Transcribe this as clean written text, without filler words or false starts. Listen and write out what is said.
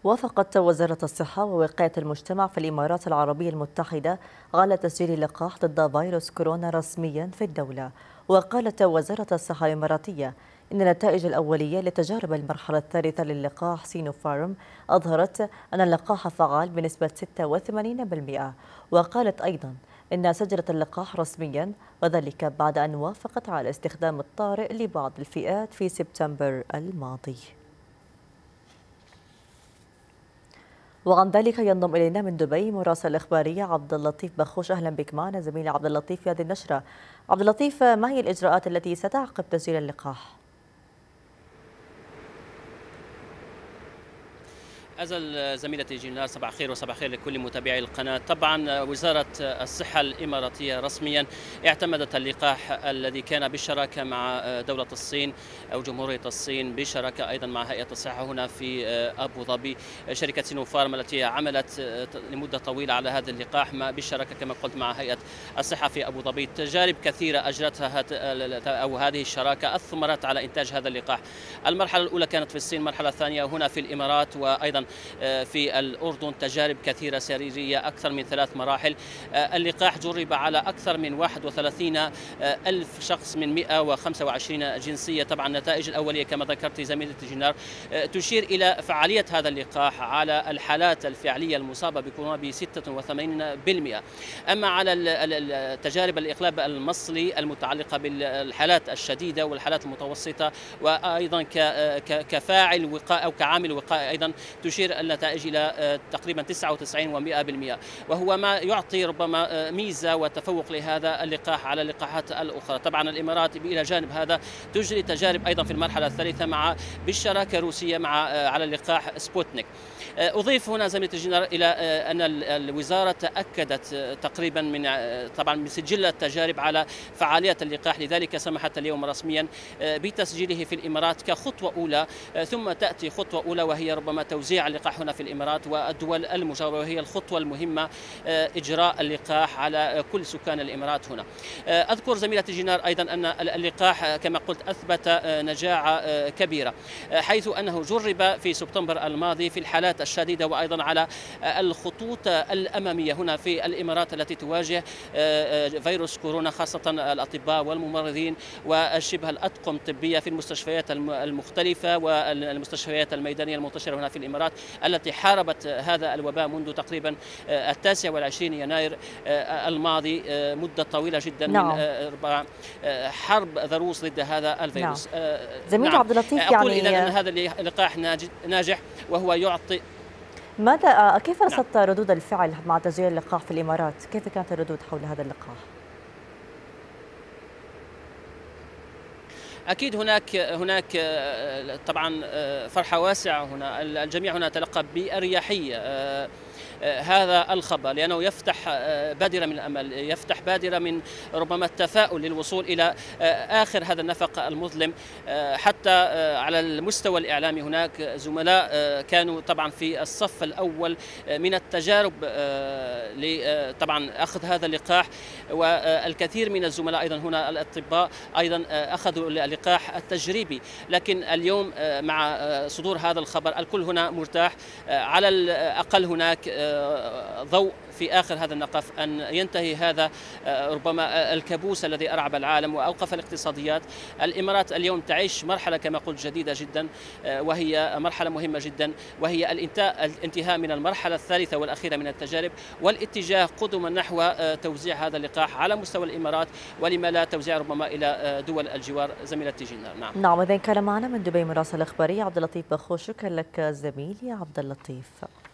وافقت وزارة الصحة ووقاية المجتمع في الإمارات العربية المتحدة على تسجيل اللقاح ضد فيروس كورونا رسميا في الدولة. وقالت وزارة الصحة الإماراتية إن النتائج الأولية لتجارب المرحلة الثالثة للقاح سينوفارم أظهرت أن اللقاح فعال بنسبة 86%. وقالت أيضا إنها سجلت اللقاح رسميا، وذلك بعد أن وافقت على استخدام الطارئ لبعض الفئات في سبتمبر الماضي. وعن ذلك ينضم إلينا من دبي مراسل إخبارية عبد اللطيف بخوش. أهلا بك معنا زميلي عبد اللطيف في هذه النشرة. عبد اللطيف، ما هي الإجراءات التي ستعقب تسجيل اللقاح؟ أزل زميلتي جينا، صباح خير وصباح خير لكل متابعي القناة. طبعا وزارة الصحة الإماراتية رسميا اعتمدت اللقاح الذي كان بالشراكة مع دولة الصين أو جمهورية الصين، بالشراكة أيضا مع هيئة الصحة هنا في أبو ظبي. شركة سينوفارم التي عملت لمدة طويلة على هذا اللقاح بالشراكة كما قلت مع هيئة الصحة في أبو ظبي. تجارب كثيرة أجرتها أو هذه الشراكة أثمرت على إنتاج هذا اللقاح. المرحلة الأولى كانت في الصين، المرحلة الثانية هنا في الإمارات، وأيضا في الأردن تجارب كثيرة سريرية أكثر من 3 مراحل. اللقاح جرب على أكثر من 31 ألف شخص من 125 جنسية. طبعا النتائج الأولية كما ذكرت زميلتي جنار تشير إلى فعالية هذا اللقاح على الحالات الفعلية المصابة بكورونا ب 86%. أما على التجارب الإقلاب المصلي المتعلقة بالحالات الشديدة والحالات المتوسطة، وأيضا كفاعل وقاء أو كعامل وقاء، أيضا تشير النتائج إلى تقريبا 99 و100%، وهو ما يعطي ربما ميزة وتفوق لهذا اللقاح على اللقاحات الأخرى. طبعا الإمارات إلى جانب هذا تجري تجارب أيضا في المرحلة الثالثة بالشراكة الروسية على اللقاح سبوتنيك. أضيف هنا زميلتي الجنرال إلى أن الوزارة تأكدت تقريبا من سجل التجارب على فعالية اللقاح، لذلك سمحت اليوم رسميا بتسجيله في الإمارات كخطوة أولى. ثم تأتي خطوة أولى وهي ربما توزيع اللقاح هنا في الإمارات والدول المجاورة، وهي الخطوة المهمة إجراء اللقاح على كل سكان الإمارات هنا. أذكر زميلتي جينار أيضا أن اللقاح كما قلت أثبت نجاعة كبيرة، حيث أنه جرب في سبتمبر الماضي في الحالات الشديدة وأيضا على الخطوط الأمامية هنا في الإمارات التي تواجه فيروس كورونا، خاصة الأطباء والممرضين وشبه الأطقم الطبية في المستشفيات المختلفة والمستشفيات الميدانية المنتشرة هنا في الإمارات، التي حاربت هذا الوباء منذ تقريبا 29 يناير الماضي، مدة طويلة جدا. نعم. من حرب ضروس ضد هذا الفيروس. نعم. زميل عبد اللطيف، أقول إذا أن هذا اللقاح ناجح وهو يعطي. كيف رصدت ردود الفعل مع تسجيل اللقاح في الإمارات؟ كيف كانت الردود حول هذا اللقاح؟ أكيد هناك طبعا فرحة واسعة هنا. الجميع هنا تلقى بأريحية هذا الخبر، لأنه يفتح بادرة من الأمل، يفتح بادرة من ربما التفاؤل للوصول إلى آخر هذا النفق المظلم. حتى على المستوى الإعلامي هناك زملاء كانوا طبعا في الصف الأول من التجارب طبعا أخذ هذا اللقاح، والكثير من الزملاء أيضا هنا الأطباء أيضا أخذوا اللقاح التجريبي. لكن اليوم مع صدور هذا الخبر الكل هنا مرتاح. على الأقل هناك ضوء في آخر هذا النقف أن ينتهي هذا ربما الكابوس الذي أرعب العالم وأوقف الاقتصاديات. الإمارات اليوم تعيش مرحلة كما قلت جديدة جدا، وهي مرحلة مهمة جدا، وهي الانتهاء من المرحلة الثالثة والأخيرة من التجارب والاتجاه قدما نحو توزيع هذا اللقاح على مستوى الإمارات، ولما لا توزيع ربما إلى دول الجوار. زميلتي جينار. نعم. إذن كان معنا من دبي مراسل إخباري عبد اللطيف بخوش. شكرا لك زميلي عبد اللطيف.